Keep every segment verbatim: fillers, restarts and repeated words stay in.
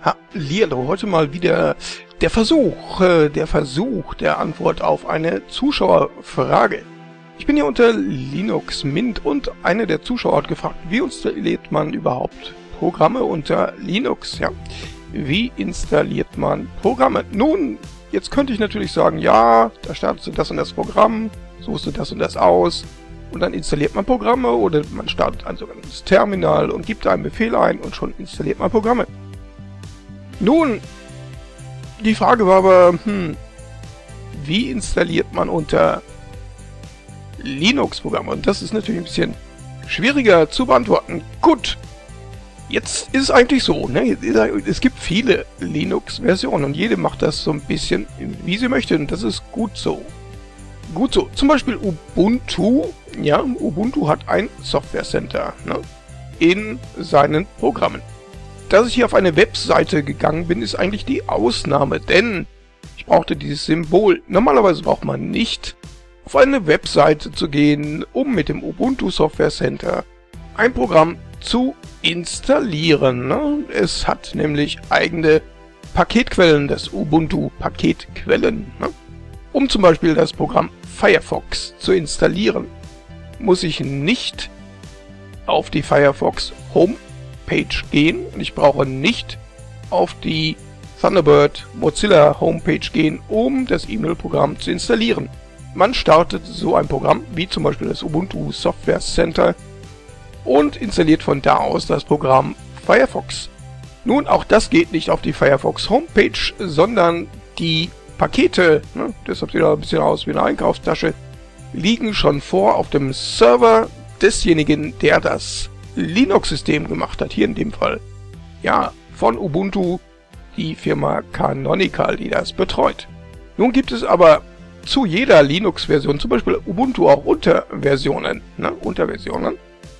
Hallihallo, heute mal wieder der Versuch, äh, der Versuch der Antwort auf eine Zuschauerfrage. Ich bin hier unter Linux Mint und einer der Zuschauer hat gefragt, wie installiert man überhaupt Programme unter Linux? Ja, wie installiert man Programme? Nun, jetzt könnte ich natürlich sagen, ja, da startest du das und das Programm, suchst du das und das aus und dann installiert man Programme oder man startet ein sogenanntes Terminal und gibt einen Befehl ein und schon installiert man Programme. Nun, die Frage war aber, hm, wie installiert man unter Linux Programme? Und das ist natürlich ein bisschen schwieriger zu beantworten. Gut, jetzt ist es eigentlich so, ne? Es gibt viele Linux-Versionen und jede macht das so ein bisschen, wie sie möchte, und das ist gut so. Gut so. Zum Beispiel Ubuntu, ja, Ubuntu hat ein Software Center, ne, in seinen Programmen. Dass ich hier auf eine Webseite gegangen bin, ist eigentlich die Ausnahme, denn ich brauchte dieses Symbol. Normalerweise braucht man nicht auf eine Webseite zu gehen, um mit dem Ubuntu Software Center ein Programm zu installieren. Ne? Es hat nämlich eigene Paketquellen, das Ubuntu Paketquellen. Ne? Um zum Beispiel das Programm Firefox zu installieren, muss ich nicht auf die Firefox Home Page gehen und ich brauche nicht auf die Thunderbird Mozilla Homepage gehen, um das E-Mail-Programm zu installieren. Man startet so ein Programm wie zum Beispiel das Ubuntu Software Center und installiert von da aus das Programm Firefox. Nun, auch das geht nicht auf die Firefox Homepage, sondern die Pakete, ne, deshalb sieht er ein bisschen aus wie eine Einkaufstasche, liegen schon vor auf dem Server desjenigen, der das Linux-System gemacht hat, hier in dem Fall, ja, von Ubuntu, die Firma Canonical, die das betreut. Nun gibt es aber zu jeder Linux-Version, zum Beispiel Ubuntu, auch Unterversionen, ne, Unterversionen,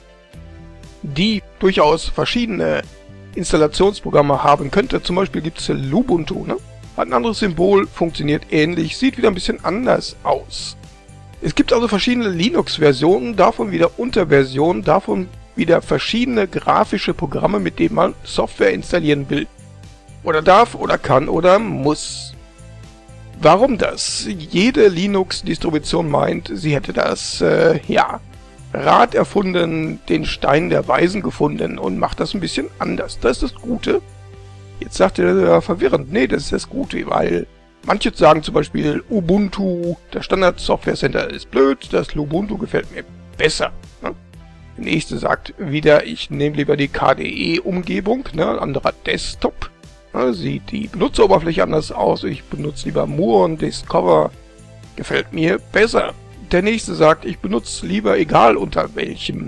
die durchaus verschiedene Installationsprogramme haben könnte. Zum Beispiel gibt es Lubuntu, ne, hat ein anderes Symbol, funktioniert ähnlich, sieht wieder ein bisschen anders aus. Es gibt also verschiedene Linux-Versionen, davon wieder Unterversionen, davon wieder verschiedene grafische Programme, mit denen man Software installieren will. Oder darf, oder kann, oder muss. Warum das? Jede Linux-Distribution meint, sie hätte das, äh, ja, Rad erfunden, den Stein der Weisen gefunden und macht das ein bisschen anders. Das ist das Gute. Jetzt sagt er ja verwirrend, nee, das ist das Gute, weil manche sagen zum Beispiel, Ubuntu, das Standard Software Center ist blöd, das Lubuntu gefällt mir besser. Ne? Der nächste sagt wieder, ich nehme lieber die K D E-Umgebung, ne, anderer Desktop. Ne, sieht die Benutzeroberfläche anders aus, ich benutze lieber Moore und Discover, gefällt mir besser. Der nächste sagt, ich benutze lieber, egal unter welchem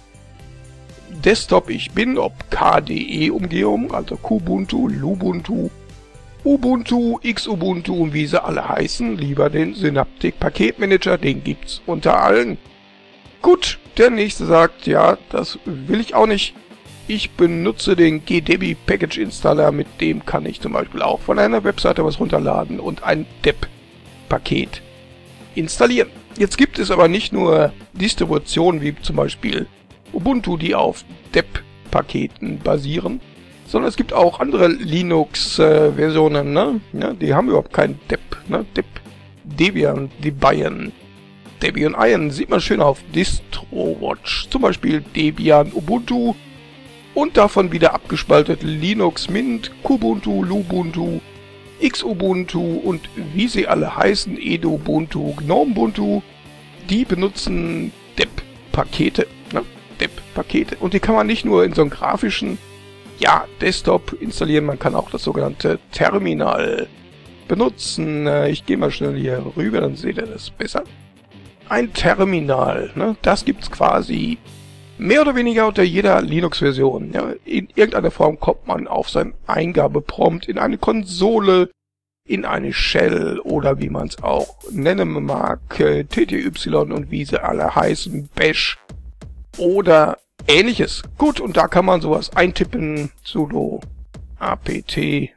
Desktop ich bin, ob K D E-Umgebung, also Kubuntu, Lubuntu, Ubuntu, Xubuntu und wie sie alle heißen, lieber den Synaptic Paketmanager, den gibt's unter allen. Gut, der nächste sagt, ja, das will ich auch nicht. Ich benutze den G D B I Package Installer, mit dem kann ich zum Beispiel auch von einer Webseite was runterladen und ein dep-Paket installieren. Jetzt gibt es aber nicht nur Distributionen wie zum Beispiel Ubuntu, die auf dep-Paketen basieren, sondern es gibt auch andere Linux-Versionen, äh, ne? Ja, die haben überhaupt kein dep, ne? Dep, Debian, Debian, Debian Iron sieht man schön auf DistroWatch, zum Beispiel Debian Ubuntu und davon wieder abgespaltet Linux Mint, Kubuntu, Lubuntu, Xubuntu und wie sie alle heißen, Edubuntu, Gnomebuntu, die benutzen dep-Pakete, ne? dep-Pakete. Und die kann man nicht nur in so einem grafischen, ja, Desktop installieren, man kann auch das sogenannte Terminal benutzen. Ich gehe mal schnell hier rüber, dann seht ihr das besser. Ein Terminal, ne, das gibt's quasi mehr oder weniger unter jeder Linux-Version. Ja, in irgendeiner Form kommt man auf sein Eingabeprompt in eine Konsole, in eine Shell oder wie man es auch nennen mag, T T Y und wie sie alle heißen, Bash oder Ähnliches. Gut, und da kann man sowas eintippen, sudo apt-get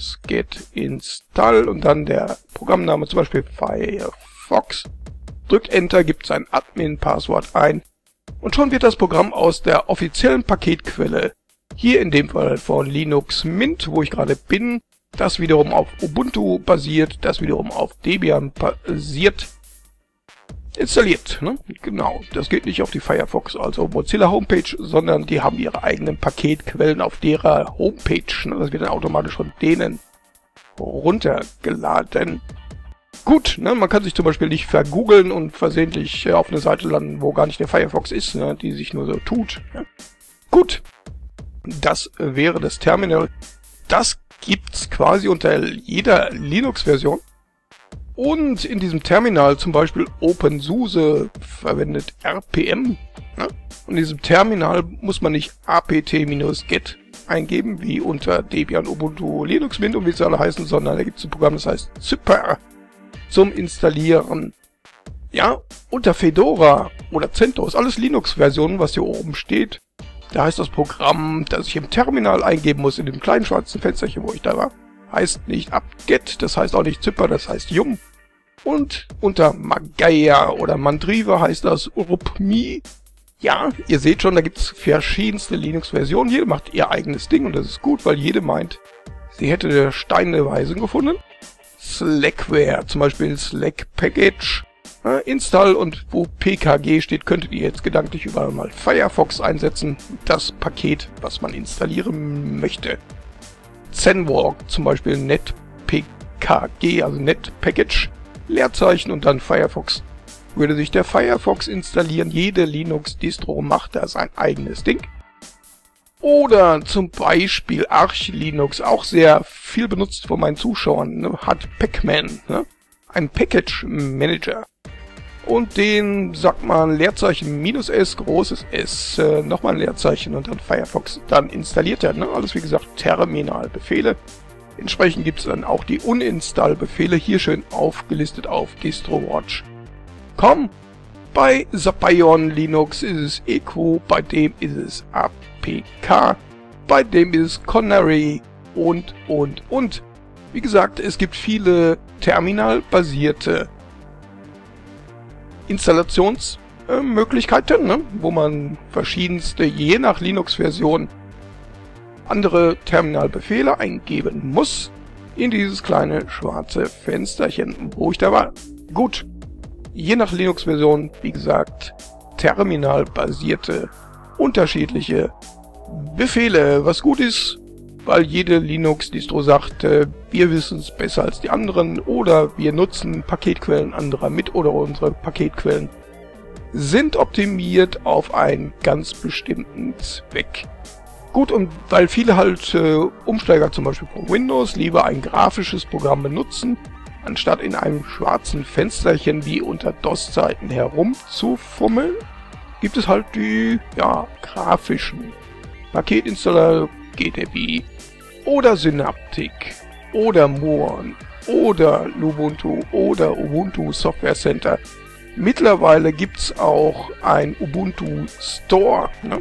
install und dann der Programmname, zum Beispiel Firefox. Drückt Enter, gibt sein Admin-Passwort ein und schon wird das Programm aus der offiziellen Paketquelle Hier in dem Fall von Linux Mint, wo ich gerade bin, das wiederum auf Ubuntu basiert, das wiederum auf Debian basiert, installiert. Ne? Genau, das geht nicht auf die Firefox, also Mozilla Homepage, sondern die haben ihre eigenen Paketquellen auf derer Homepage. Ne? Das wird dann automatisch von denen runtergeladen. Gut, ne? Man kann sich zum Beispiel nicht vergoogeln und versehentlich äh, auf eine Seite landen, wo gar nicht der Firefox ist, ne? Die sich nur so tut. Ne? Gut, das wäre das Terminal. Das gibt's quasi unter jeder Linux-Version. Und in diesem Terminal zum Beispiel OpenSUSE verwendet R P M. Ne? Und in diesem Terminal muss man nicht apt-get eingeben, wie unter Debian, Ubuntu, Linux Mint und wie sie alle heißen, sondern da gibt es ein Programm, das heißt Zyper zum Installieren. Ja, unter Fedora oder CentOS, alles Linux-Versionen, was hier oben steht. Da heißt das Programm, das ich im Terminal eingeben muss, in dem kleinen schwarzen Fensterchen, wo ich da war, heißt nicht apt-get, das heißt auch nicht Zyper, das heißt Yum. Und unter Magaya oder Mandriva heißt das rupmi. Ja, ihr seht schon, da gibt es verschiedenste Linux-Versionen. Jede macht ihr eigenes Ding und das ist gut, weil jede meint, sie hätte Steine Weisen gefunden. Slackware, zum Beispiel Slack Package, äh, Install, und wo P K G steht, könntet ihr jetzt gedanklich überall mal Firefox einsetzen. Das Paket, was man installieren möchte. Zenwalk, zum Beispiel netpkg, also net package, Leerzeichen und dann Firefox. Würde sich der Firefox installieren, jede Linux-Distro macht da sein eigenes Ding. Oder zum Beispiel Arch Linux, auch sehr viel benutzt von meinen Zuschauern, ne, hat Pacman, ne, ein Package Manager. Und den sagt man Leerzeichen minus S, großes S, äh, nochmal ein Leerzeichen und dann Firefox. Dann installiert er, ne, alles wie gesagt Terminalbefehle. Entsprechend gibt es dann auch die Uninstall-Befehle, hier schön aufgelistet auf DistroWatch. Komm, bei Zapion Linux ist es E Q, bei dem ist es A P K, bei dem ist es Canary und, und, und. Wie gesagt, es gibt viele terminalbasierte Installationsmöglichkeiten, ne, wo man verschiedenste, je nach Linux-Version, andere Terminalbefehle eingeben muss in dieses kleine schwarze Fensterchen, wo ich da war. Gut. Je nach Linux-Version, wie gesagt, terminalbasierte, unterschiedliche Befehle. Was gut ist, weil jede Linux-Distro sagt, äh, wir wissen es besser als die anderen oder wir nutzen Paketquellen anderer mit oder unsere Paketquellen sind optimiert auf einen ganz bestimmten Zweck. Gut, und weil viele halt äh, Umsteiger zum Beispiel von Windows lieber ein grafisches Programm benutzen, anstatt in einem schwarzen Fensterchen wie unter DOS-Zeiten herumzufummeln, gibt es halt die, ja, grafischen Paketinstaller, G T B oder Synaptic oder Muon oder Lubuntu oder Ubuntu Software Center. Mittlerweile gibt es auch ein Ubuntu Store, ne?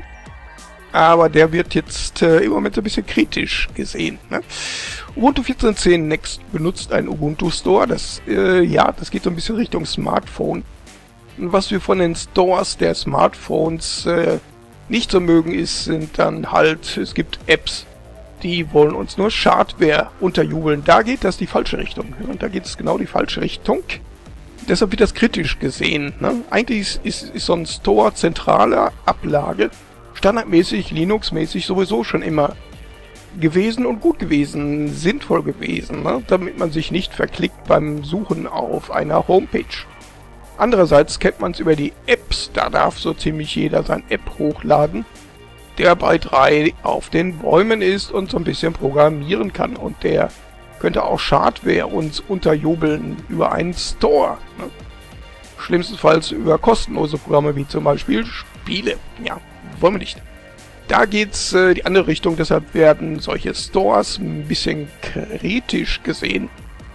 Aber der wird jetzt äh, im Moment ein bisschen kritisch gesehen. Ne? Ubuntu vierzehn Punkt zehn Next benutzt einen Ubuntu Store. Das, äh, ja, das geht so ein bisschen Richtung Smartphone. Und was wir von den Stores der Smartphones äh, nicht so mögen, ist, sind dann halt, es gibt Apps, die wollen uns nur Schadware unterjubeln. Da geht das die falsche Richtung. Und da geht es genau die falsche Richtung. Deshalb wird das kritisch gesehen. Ne? Eigentlich ist, ist, ist so ein Store zentrale Ablage standardmäßig, Linux-mäßig sowieso schon immer gewesen und gut gewesen, sinnvoll gewesen, ne? Damit man sich nicht verklickt beim Suchen auf einer Homepage. Andererseits kennt man es über die Apps, da darf so ziemlich jeder sein App hochladen, der bei drei auf den Bäumen ist und so ein bisschen programmieren kann, und der könnte auch Schadware uns unterjubeln über einen Store. Ne? Schlimmstenfalls über kostenlose Programme wie zum Beispiel Spiele. Ja, wollen wir nicht. Da geht's äh, die andere Richtung, deshalb werden solche Stores ein bisschen kritisch gesehen.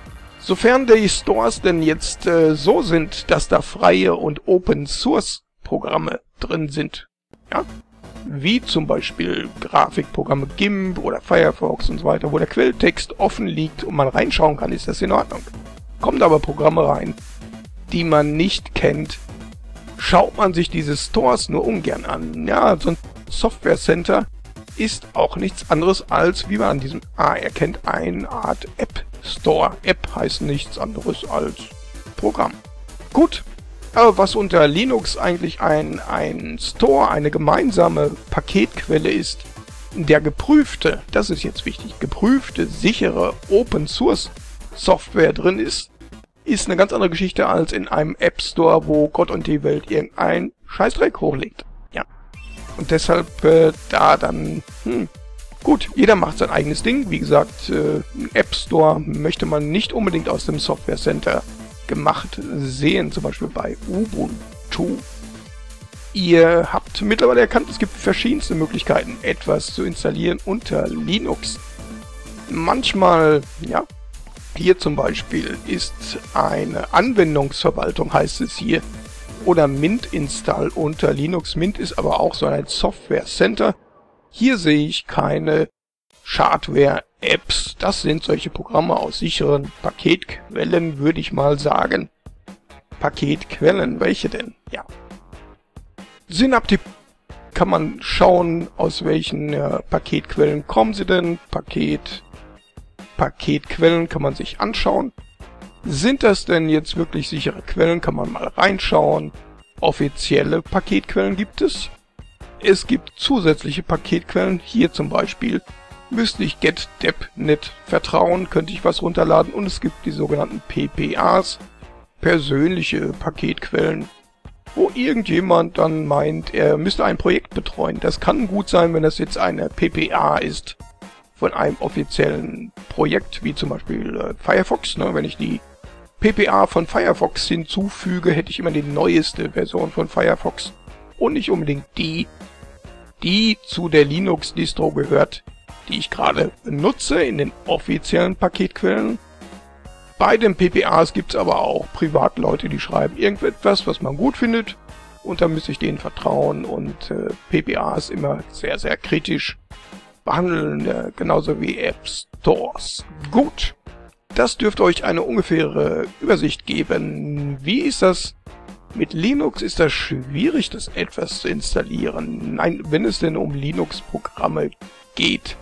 Sofern die Stores denn jetzt äh, so sind, dass da freie und Open Source Programme drin sind, ja, wie zum Beispiel Grafikprogramme GIMP oder Firefox und so weiter, wo der Quelltext offen liegt und man reinschauen kann, ist das in Ordnung. Kommen aber Programme rein, die man nicht kennt, schaut man sich diese Stores nur ungern an. Ja, so ein Software Center ist auch nichts anderes als, wie man an diesem A erkennt, eine Art App Store. App heißt nichts anderes als Programm. Gut, aber was unter Linux eigentlich ein, ein Store, eine gemeinsame Paketquelle ist, in der geprüfte, das ist jetzt wichtig, geprüfte, sichere Open Source Software drin ist, ist eine ganz andere Geschichte als in einem App Store, wo Gott und die Welt irgendein Scheißdreck hochlegt. Ja. Und deshalb äh, da dann, hm, gut, jeder macht sein eigenes Ding. Wie gesagt, äh, ein App Store möchte man nicht unbedingt aus dem Software Center gemacht sehen, zum Beispiel bei Ubuntu. Ihr habt mittlerweile erkannt, es gibt verschiedenste Möglichkeiten, etwas zu installieren unter Linux. Manchmal, ja, hier zum Beispiel ist eine Anwendungsverwaltung, heißt es hier, oder Mint-Install unter Linux. Mint ist aber auch so ein Software Center. Hier sehe ich keine Schadware-Apps. Das sind solche Programme aus sicheren Paketquellen, würde ich mal sagen. Paketquellen, welche denn? Ja. Synaptic kann man schauen, aus welchen äh, Paketquellen kommen sie denn. Paket, Paketquellen kann man sich anschauen. Sind das denn jetzt wirklich sichere Quellen? Kann man mal reinschauen. Offizielle Paketquellen gibt es. Es gibt zusätzliche Paketquellen. Hier zum Beispiel müsste ich GetDepNet vertrauen, könnte ich was runterladen. Und es gibt die sogenannten P P As, persönliche Paketquellen, wo irgendjemand dann meint, er müsste ein Projekt betreuen. Das kann gut sein, wenn das jetzt eine P P A ist von einem offiziellen Projekt, wie zum Beispiel äh, Firefox. Ne? Wenn ich die P P A von Firefox hinzufüge, hätte ich immer die neueste Version von Firefox und nicht unbedingt die, die zu der Linux-Distro gehört, die ich gerade benutze in den offiziellen Paketquellen. Bei den P P As gibt es aber auch Privatleute, die schreiben irgendetwas, was man gut findet, und da müsste ich denen vertrauen, und äh, P P As immer sehr, sehr kritisch behandeln, äh, genauso wie App Stores. Gut, das dürfte euch eine ungefähre Übersicht geben. Wie ist das? Mit Linux ist das schwierig, das etwas zu installieren. Nein, wenn es denn um Linux-Programme geht.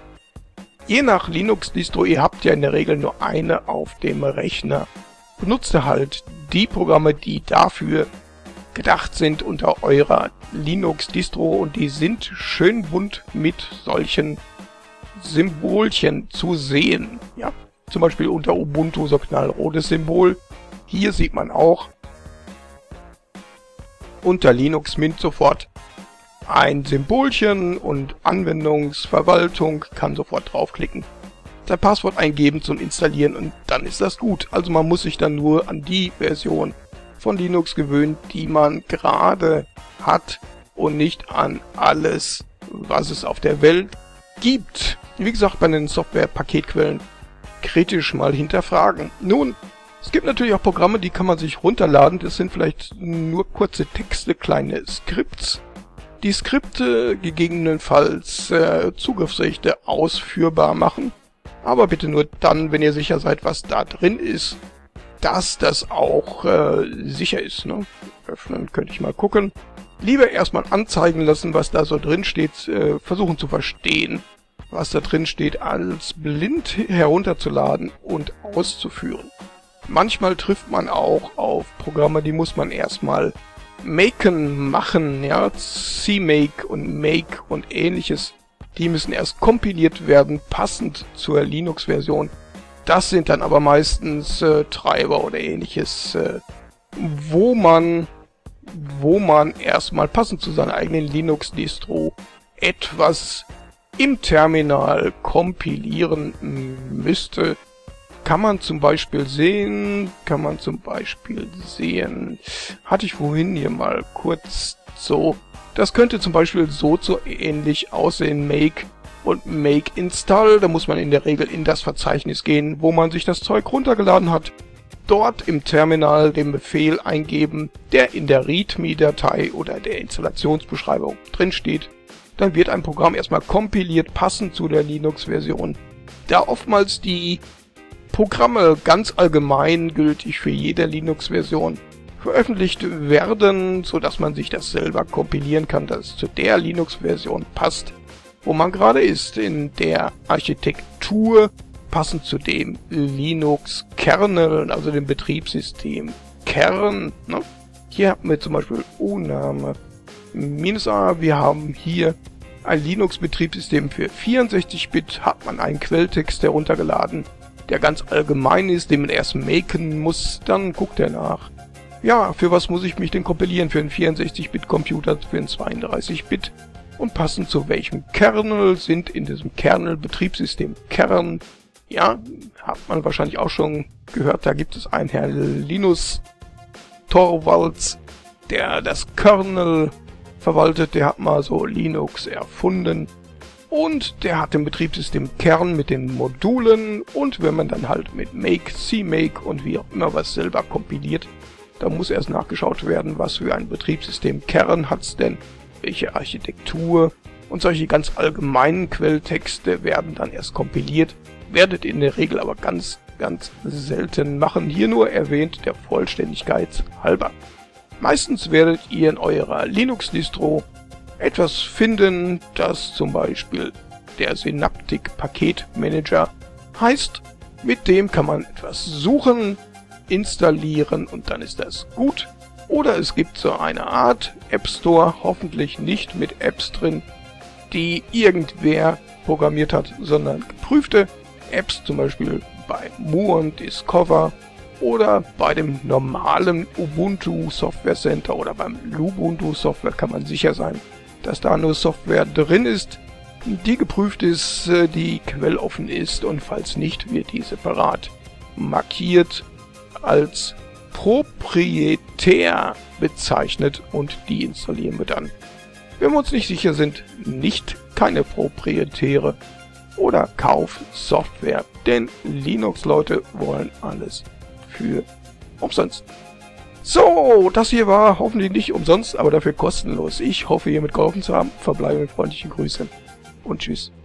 Je nach Linux-Distro, ihr habt ja in der Regel nur eine auf dem Rechner. Benutzt ihr halt die Programme, die dafür gedacht sind unter eurer Linux-Distro, und die sind schön bunt mit solchen Symbolchen zu sehen. Ja, zum Beispiel unter Ubuntu so knallrotes Symbol. Hier sieht man auch unter Linux Mint sofort ein Symbolchen, und Anwendungsverwaltung kann sofort draufklicken, sein Passwort eingeben zum Installieren, und dann ist das gut. Also man muss sich dann nur an die Version von Linux gewöhnen, die man gerade hat, und nicht an alles, was es auf der Welt gibt. Wie gesagt, bei den Software-Paketquellen kritisch mal hinterfragen. Nun, es gibt natürlich auch Programme, die kann man sich runterladen. Das sind vielleicht nur kurze Texte, kleine Skripts. Die Skripte gegebenenfalls äh, Zugriffsrechte ausführbar machen. Aber bitte nur dann, wenn ihr sicher seid, was da drin ist, dass das auch äh, sicher ist. Ne? Öffnen könnte ich mal gucken. Lieber erstmal anzeigen lassen, was da so drin steht. Äh, versuchen zu verstehen, was da drin steht, als blind herunterzuladen und auszuführen. Manchmal trifft man auch auf Programme, die muss man erstmal maken, machen, ja, CMake und Make und ähnliches. Die müssen erst kompiliert werden, passend zur Linux-Version. Das sind dann aber meistens äh, Treiber oder ähnliches, äh, wo man, wo man erstmal passend zu seiner eigenen Linux-Distro etwas im Terminal kompilieren müsste. Kann man zum Beispiel sehen, kann man zum Beispiel sehen, hatte ich vorhin hier mal kurz so, das könnte zum Beispiel so, so ähnlich aussehen, Make und Make Install. Da muss man in der Regel in das Verzeichnis gehen, wo man sich das Zeug runtergeladen hat, dort im Terminal den Befehl eingeben, der in der README-Datei oder der Installationsbeschreibung drin steht. Dann wird ein Programm erstmal kompiliert, passend zu der Linux-Version. Da oftmals die Programme ganz allgemein gültig für jede Linux-Version veröffentlicht werden, so dass man sich das selber kompilieren kann, dass es zu der Linux-Version passt, wo man gerade ist in der Architektur, passend zu dem Linux-Kernel, also dem Betriebssystem Kern. Ne? Hier haben wir zum Beispiel O-Name minus A. Wir haben hier ein Linux-Betriebssystem für vierundsechzig Bit, hat man einen Quelltext heruntergeladen, der ganz allgemein ist, den man erst maken muss, dann guckt er nach. Ja, für was muss ich mich denn kompilieren? Für einen vierundsechzig Bit Computer, für einen zweiunddreißig Bit? Und passend zu welchem Kernel sind in diesem Kernel Betriebssystem Kern? Ja, hat man wahrscheinlich auch schon gehört, da gibt es einen Herrn Linus Torvalds, der das Kernel verwaltet, der hat mal so Linux erfunden. Und der hat den Betriebssystem Kern mit den Modulen, und wenn man dann halt mit make, cmake und wie auch immer was selber kompiliert, da muss erst nachgeschaut werden, was für ein Betriebssystem Kern hat's denn, welche Architektur, und solche ganz allgemeinen Quelltexte werden dann erst kompiliert, werdet in der Regel aber ganz, ganz selten machen, hier nur erwähnt der Vollständigkeit halber. Meistens werdet ihr in eurer Linux-Distro etwas finden, das zum Beispiel der Synaptic Paketmanager heißt. Mit dem kann man etwas suchen, installieren und dann ist das gut. Oder es gibt so eine Art App Store, hoffentlich nicht mit Apps drin, die irgendwer programmiert hat, sondern geprüfte Apps, zum Beispiel bei Muon Discover oder bei dem normalen Ubuntu Software Center oder beim Lubuntu Software kann man sicher sein, dass da nur Software drin ist, die geprüft ist, die quelloffen ist, und falls nicht, wird die separat markiert als proprietär bezeichnet und die installieren wir dann, wenn wir uns nicht sicher sind, nicht keine proprietäre oder Kaufsoftware, denn Linux-Leute wollen alles für umsonst. So, das hier war hoffentlich nicht umsonst, aber dafür kostenlos. Ich hoffe, hiermit geholfen zu haben. Verbleibe mit freundlichen Grüßen und tschüss.